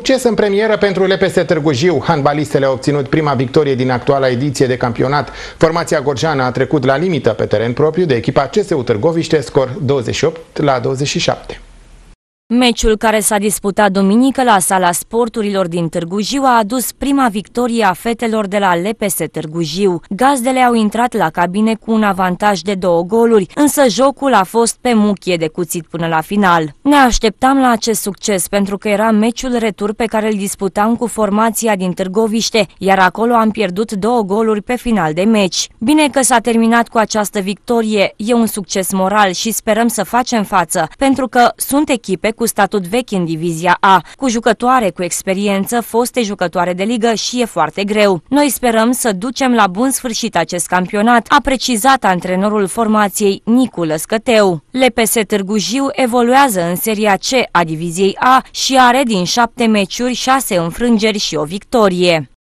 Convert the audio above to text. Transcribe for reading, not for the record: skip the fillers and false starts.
Succes în premieră pentru LPS Târgu Jiu. Handbalistele au obținut prima victorie din actuala ediție de campionat. Formația gorjeană a trecut la limită pe teren propriu de echipa CSU Târgoviște, scor 28-27. Meciul care s-a disputat duminică la Sala Sporturilor din Târgu Jiu a adus prima victorie a fetelor de la LPS Târgu Jiu. Gazdele au intrat la cabine cu un avantaj de 2 goluri, însă jocul a fost pe muchie de cuțit până la final. Ne așteptam la acest succes pentru că era meciul retur pe care îl disputam cu formația din Târgoviște, iar acolo am pierdut 2 goluri pe final de meci. Bine că s-a terminat cu această victorie, e un succes moral și sperăm să facem față, pentru că sunt echipe cu statut vechi în divizia A, cu jucătoare cu experiență, foste jucătoare de ligă și e foarte greu. Noi sperăm să ducem la bun sfârșit acest campionat, a precizat antrenorul formației Nicu Lăscăteu. LPS Târgu Jiu evoluează în seria C a diviziei A și are din 7 meciuri 6 înfrângeri și o victorie.